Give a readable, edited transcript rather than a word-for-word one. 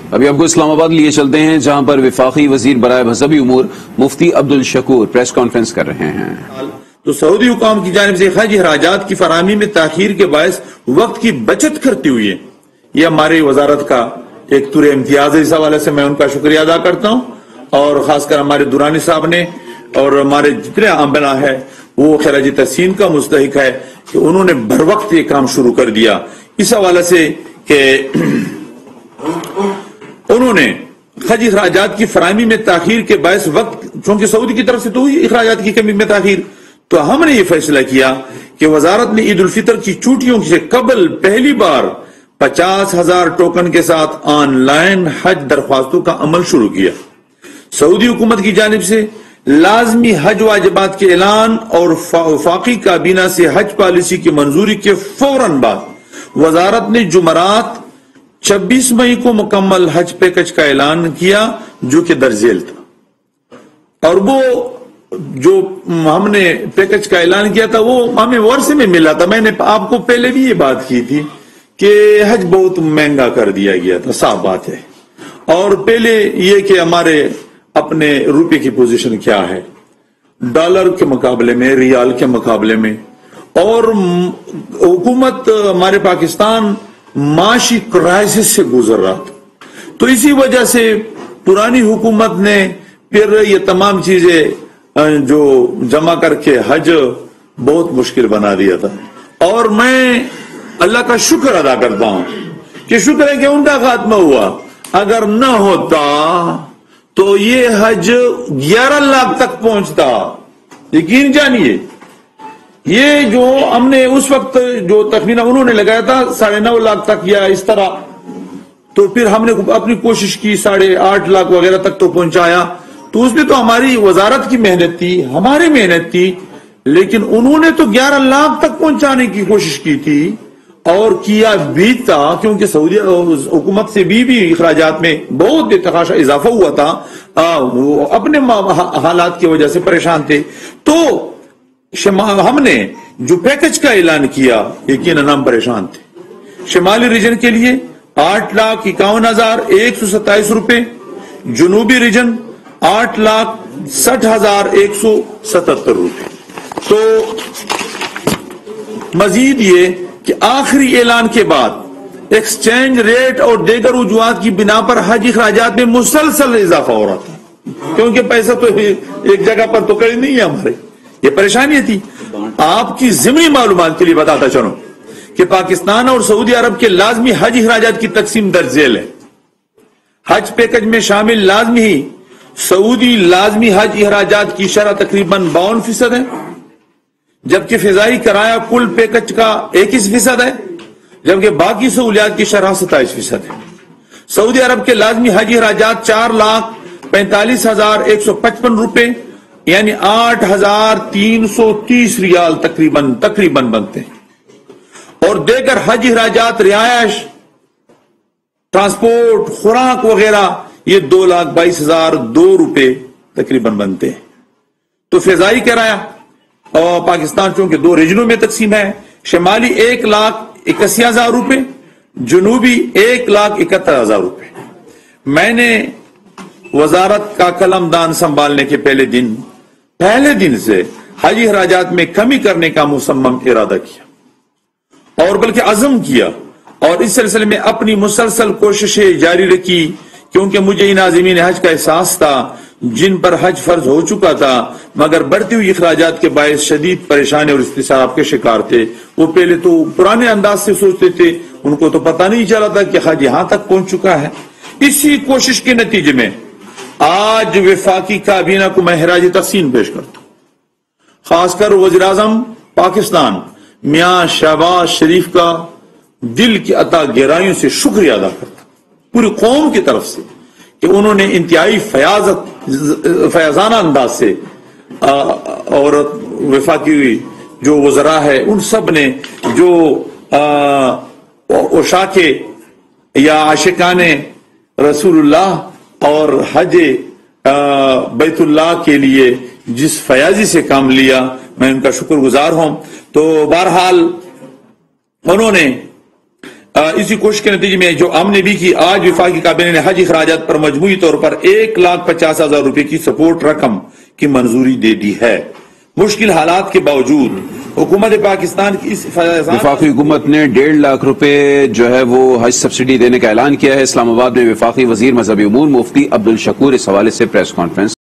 ابھی آپ کو اسلام آباد لیے چلتے ہیں جہاں پر وفاقی وزیر برائے مذہبی امور مفتی عبدالشکور پریس کانفرنس کر رہے ہیں۔ تو سعودی حکام کی جانب سے حج اخراجات کی فراہمی میں تاخیر کے باعث وقت کی بچت کرتے ہوئے یہ ہماری وزارت کا ایک طور امتیاز ہے۔ اس حوالے سے میں ان کا شکریہ ادا کرتا ہوں، اور خاص کر ہمارے دورانی صاحب نے اور ہمارے جتنے عاملہ ہے وہ خراج تحسین کا مستحق ہے کہ انہوں نے بر وقت یہ کام شروع کر دیا، اس حوالے سے کہ انہوں نے حج اخراجات کی فراہمی میں تاخیر کے باعث وقت، چونکہ سعودی کی طرف سے تو ہوئی اخراجات کی کمی میں تاخیر، تو ہم نے یہ فیصلہ کیا کہ وزارت نے عید الفطر کی چھٹیوں سے قبل پہلی بار 50,000 ٹوکن کے ساتھ آن لائن حج درخواستوں کا عمل شروع کیا۔ سعودی حکومت کی جانب سے لازمی حج واجبات کے اعلان اور وفاقی کابینہ سے حج پالیسی کی منظوری کے فوراً بعد وزارت نے جمعرات 26 مئی کو مکمل حج پیکج کا اعلان کیا، جو کہ درج ذیل تھا، اور وہ جو ہم نے پیکج کا اعلان کیا تھا وہ ہمیں ورثے میں ملا تھا۔ میں نے آپ کو پہلے بھی یہ بات کی تھی کہ حج بہت مہنگا کر دیا گیا تھا، صاف بات ہے، اور پہلے یہ کہ ہمارے اپنے روپے کی پوزیشن کیا ہے ڈالر کے مقابلے میں، ریال کے مقابلے میں، اور حکومت ہمارے پاکستان معاشی کرائسس سے گزر رہا تھا، تو اسی وجہ سے پرانی حکومت نے پھر یہ تمام چیزیں جو جمع کر کے حج بہت مشکل بنا دیا تھا۔ اور میں اللہ کا شکر ادا کرتا ہوں کہ شکر ہے کہ ان کا خاتمہ ہوا، اگر نہ ہوتا تو یہ حج 11 لاکھ تک پہنچتا، یقین جانیے۔ یہ جو ہم نے اس وقت جو تخمینہ انہوں نے لگایا تھا 9.5 لاکھ تک یا اس طرح، تو پھر ہم نے اپنی کوشش کی 8.5 لاکھ وغیرہ تک تو پہنچایا، تو اس میں تو ہماری وزارت کی محنت تھی، ہماری محنت تھی، لیکن انہوں نے تو 11 لاکھ تک پہنچانے کی کوشش کی تھی، اور کیا بھی تھا، کیونکہ سعودی حکومت سے بھی اخراجات میں بہت اتخاشا اضافہ ہوا تھا، وہ اپنے حالات کی وجہ سے پریشان تھے، تو ہم نے جو پیکج کا اعلان کیا یقیناً ہم پریشان تھے۔ شمالی ریجن کے لیے 8,51,127 روپے، جنوبی ریجن 8,60,177 روپے۔ تو مزید یہ کہ آخری اعلان کے بعد ایکسچینج ریٹ اور دیگر وجوہات کی بنا پر حج اخراجات میں مسلسل اضافہ ہو رہا تھا، کیونکہ پیسہ تو ایک جگہ پر تو کڑی نہیں ہے ہمارے، یہ پریشانی تھی۔ آپ کی ضمنی معلومات کے لیے بتاتا چلوں کہ پاکستان اور سعودی عرب کے لازمی حج اخراجات کی تقسیم درج ذیل ہے۔ حج پیکج میں شامل لازمی سعودی لازمی حج اخراجات کی شرح تقریباً 52% ہے، جبکہ فضائی کرایہ کل پیکج کا 21% ہے، جبکہ باقی سہولیات کی شرح 27% ہے۔ سعودی عرب کے لازمی حج اخراجات 4,45,155 روپے یعنی 8,330 ریال تقریباً بنتے ہیں، اور دیگر حج اخراجات رہائش، ٹرانسپورٹ، خوراک وغیرہ یہ 2,22,002 روپے تقریباً بنتے ہیں۔ تو فضائی کرایہ اور پاکستان چونکہ 2 ریجنوں میں تقسیم ہے، شمالی 1,81,000 روپے، جنوبی 1,71,000 روپے۔ میں نے وزارت کا قلم دان سنبھالنے کے پہلے دن سے حج اخراجات میں کمی کرنے کا مصمم ارادہ کیا، اور بلکہ عزم کیا، اور اس سلسلے میں اپنی مسلسل کوششیں جاری رکھی، کیونکہ مجھے ان عازمین حج کا احساس تھا جن پر حج فرض ہو چکا تھا مگر بڑھتی ہوئی اخراجات کے باعث شدید پریشانی اور اضطراب کے شکار تھے۔ وہ پہلے تو پرانے انداز سے سوچتے تھے، ان کو تو پتہ نہیں چلا تھا کہ حج یہاں تک پہنچ چکا ہے۔ اسی کوشش کے نتیجے میں آج وفاقی کابینہ کو میں خراج تحسین پیش کرتا ہوں، خاص کر وزیر اعظم پاکستان میاں شہباز شریف کا دل کی عطا گہرائیوں سے شکریہ ادا کرتا ہوں، پوری قوم کی طرف سے، کہ انہوں نے انتہائی فیاضانہ انداز سے اور وفاقی جو وزراء ہے ان سب نے جو عشاق یا عاشقان رسول اللہ اور حج بیت اللہ کے لیے جس فیاضی سے کام لیا، میں ان کا شکر گزار ہوں۔ تو بہرحال انہوں نے اسی کوشش کے نتیجے میں جو ہم نے بھی کی، آج وفاقی کابینہ نے حج اخراجات پر مجموعی طور پر 1,50,000 روپے کی سپورٹ رقم کی منظوری دے دی ہے۔ مشکل حالات کے باوجود حکومت پاکستان کی اس وفاقی حکومت نے 1.5 لاکھ روپے جو ہے وہ حج سبسڈی دینے کا اعلان کیا ہے۔ اسلام آباد میں وفاقی وزیر مذہبی امور مفتی عبدالشکور اس حوالے سے پریس کانفرنس